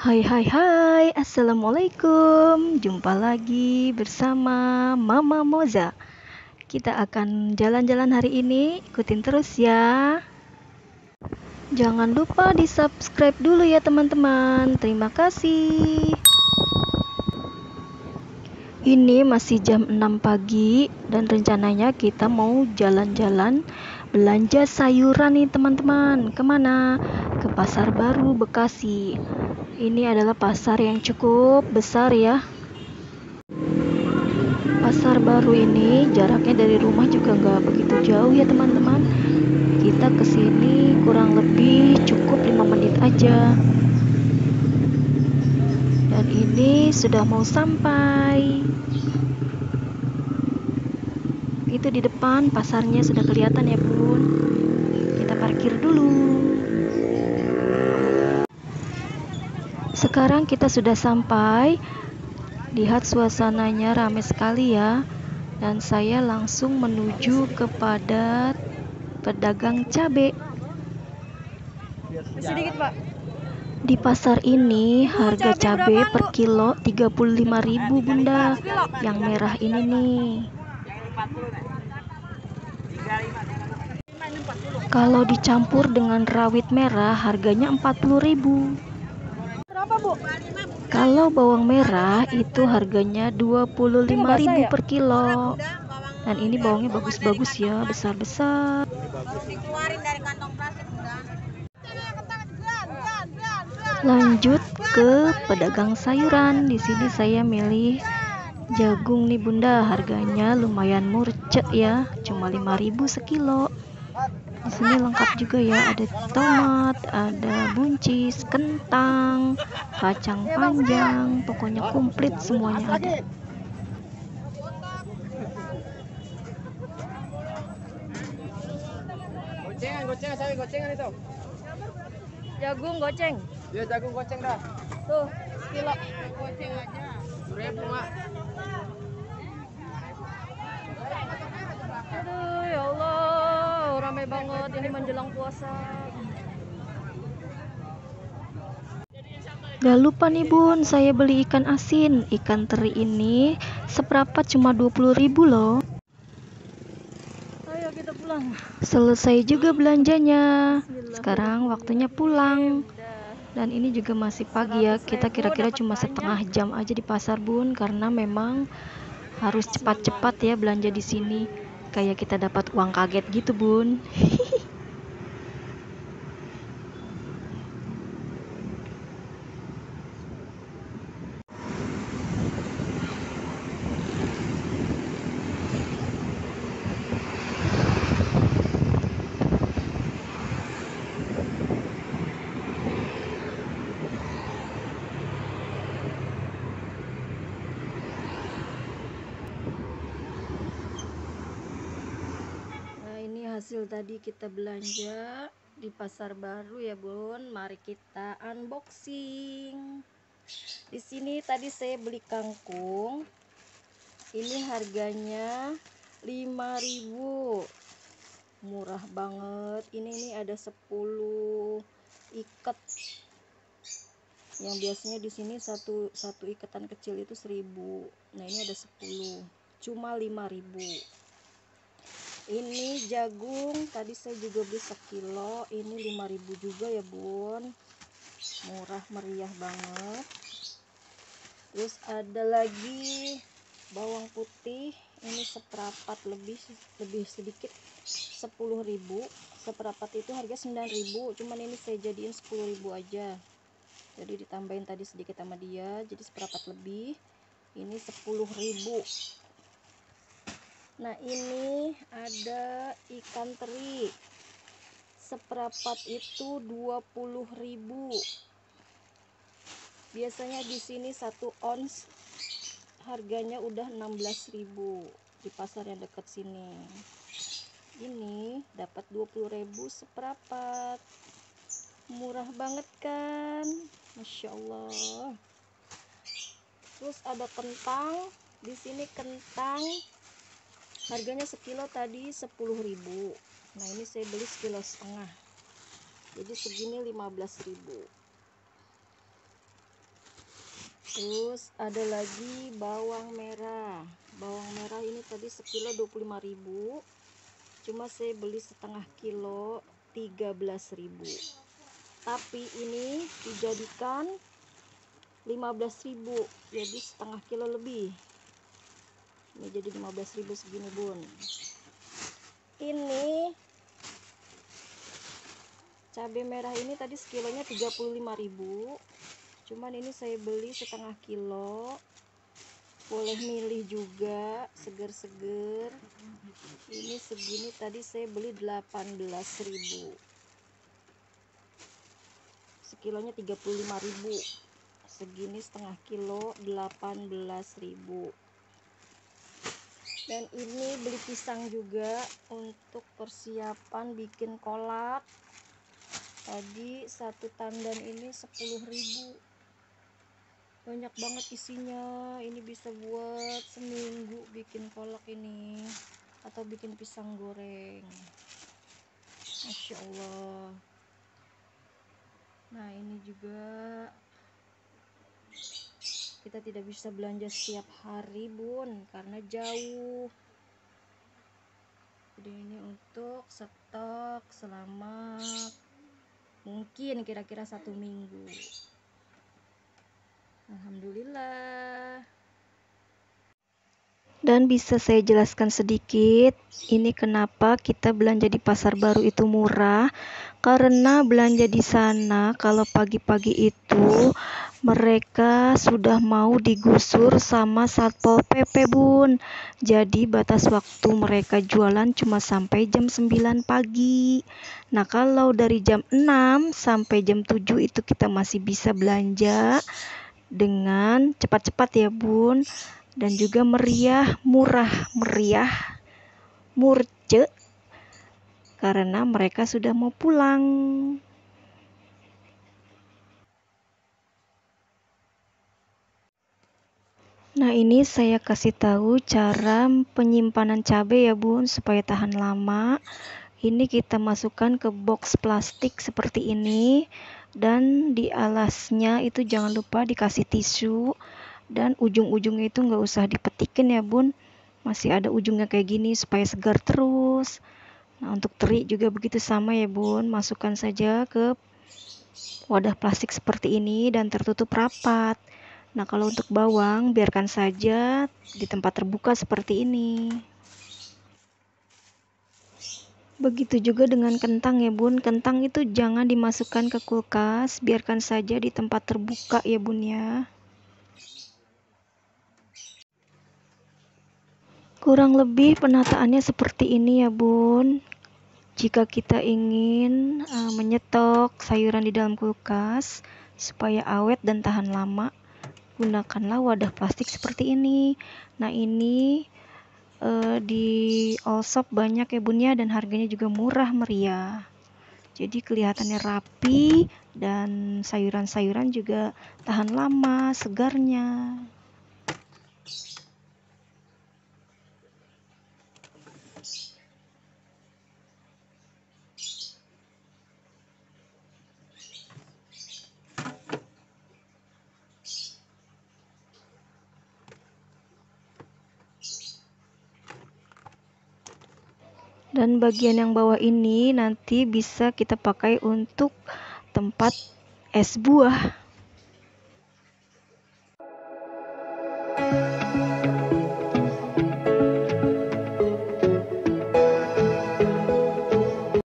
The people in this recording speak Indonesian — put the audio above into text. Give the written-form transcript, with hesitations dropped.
Hai hai hai, Assalamualaikum. Jumpa lagi bersama Mama Moza. Kita akan jalan-jalan hari ini, ikutin terus ya. Jangan lupa di subscribe dulu ya teman-teman. Terima kasih. Ini masih jam 6 pagi dan rencananya kita mau jalan-jalan belanja sayuran nih teman-teman. Kemana? Ke Pasar Baru Bekasi. Ini adalah pasar yang cukup besar ya. Pasar Baru ini jaraknya dari rumah juga nggak begitu jauh ya teman-teman. Kita kesini kurang lebih cukup 5 menit aja. Dan ini sudah mau sampai. Itu di depan pasarnya sudah kelihatan ya bun. Kita parkir dulu. Sekarang kita sudah sampai. Lihat suasananya ramai sekali ya. Dan saya langsung menuju kepada pedagang cabai. Sedikit, Pak. Di pasar ini harga cabai per kilo 35.000 Bunda. Yang merah ini nih. Kalau dicampur dengan rawit merah harganya 40.000. Berapa, Bu? Kalau bawang merah itu harganya 25.000 per kilo. Dan ini bawangnya bagus-bagus ya, besar-besar. Dikeluarin dari kantong plastik, Bunda. Lanjut ke pedagang sayuran. Di sini saya milih jagung nih Bunda, harganya lumayan murcek ya, cuma 5.000 sekilo. Di sini lengkap juga ya, ada tomat, ada buncis, kentang, kacang panjang, pokoknya komplit semuanya ada. Gocengan, sawi gocengan itu. Jagung goceng. Dia jagung goceng dah. Tuh, sekilo. Goceng aja. 1.000, Mak. Aduh, ya Allah, ramai banget ini menjelang puasa. Gak lupa nih bun, saya beli ikan asin. Ikan teri ini seperapat cuma 20.000 loh. Ayo kita pulang. Selesai juga belanjanya. Sekarang waktunya pulang. Dan ini juga masih pagi ya. Kita kira-kira cuma setengah jam aja di pasar bun, karena memang harus cepat-cepat ya belanja di sini. Kayak kita dapat uang kaget gitu bun. Nah ini hasil tadi kita belanja di pasar baru ya bun. Mari kita unboxing. Di sini tadi saya beli kangkung. Ini harganya 5.000. Murah banget. Ini ada 10 ikat. Yang biasanya di sini satu ikatan kecil itu 1.000. Nah, ini ada 10. Cuma 5.000. Ini jagung tadi saya juga beli sekilo. Ini 5.000 juga ya, Bun. Murah meriah banget. Terus ada lagi bawang putih, ini seperapat lebih sedikit 10.000. Seperapat itu harga 9.000, cuman ini saya jadiin 10.000 aja. Jadi ditambahin tadi sedikit sama dia, jadi seperapat lebih. Ini 10.000. Nah, ini ada ikan teri. Seperapat itu 20.000. Biasanya di sini 1 ons harganya udah 16.000 di pasar yang dekat sini. Ini dapat 20.000 seperapat. Murah banget kan? Masya Allah. Terus ada kentang. Di sini kentang harganya sekilo tadi 10.000. Nah, ini saya beli sekilo setengah. Jadi segini 15.000. Terus ada lagi bawang merah. Bawang merah ini tadi sekilo 25.000. Cuma saya beli setengah kilo 13.000. Tapi ini dijadikan 15.000, jadi setengah kilo lebih. Ini jadi 15.000 segini, Bun. Ini cabai merah ini tadi sekilonya 35.000. Cuman ini saya beli setengah kilo. Boleh milih juga, seger-seger. Ini segini tadi saya beli 18.000. Sekilonya 35.000. Segini setengah kilo 18.000. Dan ini beli pisang juga untuk persiapan bikin kolak. Tadi satu tandan ini 10.000. Banyak banget isinya. Ini bisa buat seminggu bikin kolak ini, atau bikin pisang goreng. Masya Allah. Nah, ini juga kita tidak bisa belanja setiap hari, Bun, karena jauh. Jadi ini untuk stok selama mungkin kira-kira 1 minggu. Alhamdulillah. Dan bisa saya jelaskan sedikit, ini kenapa kita belanja di pasar baru itu murah. Karena belanja di sana kalau pagi-pagi itu mereka sudah mau digusur sama Satpol PP, Bun. Jadi batas waktu mereka jualan cuma sampai jam 9 pagi. Nah, kalau dari jam 6 sampai jam 7 itu kita masih bisa belanja dengan cepat-cepat ya, Bun. Dan juga meriah, murah meriah, murce, karena mereka sudah mau pulang. Nah, ini saya kasih tahu cara penyimpanan cabai ya, Bun, supaya tahan lama. Ini kita masukkan ke box plastik seperti ini, dan di alasnya itu jangan lupa dikasih tisu, dan ujung-ujungnya itu nggak usah dipetikin ya, Bun. Masih ada ujungnya kayak gini supaya segar terus. Nah, untuk teri juga begitu sama ya, Bun. Masukkan saja ke wadah plastik seperti ini dan tertutup rapat. Nah, kalau untuk bawang biarkan saja di tempat terbuka seperti ini. Begitu juga dengan kentang ya, Bun. Kentang itu jangan dimasukkan ke kulkas, biarkan saja di tempat terbuka ya, Bun ya. Kurang lebih penataannya seperti ini ya, Bun. Jika kita ingin menyetok sayuran di dalam kulkas supaya awet dan tahan lama, gunakanlah wadah plastik seperti ini. Nah, ini di Allshop banyak ya, Bun ya, dan harganya juga murah meriah. Jadi kelihatannya rapi dan sayuran-sayuran juga tahan lama segarnya. Dan bagian yang bawah ini nanti bisa kita pakai untuk tempat es buah.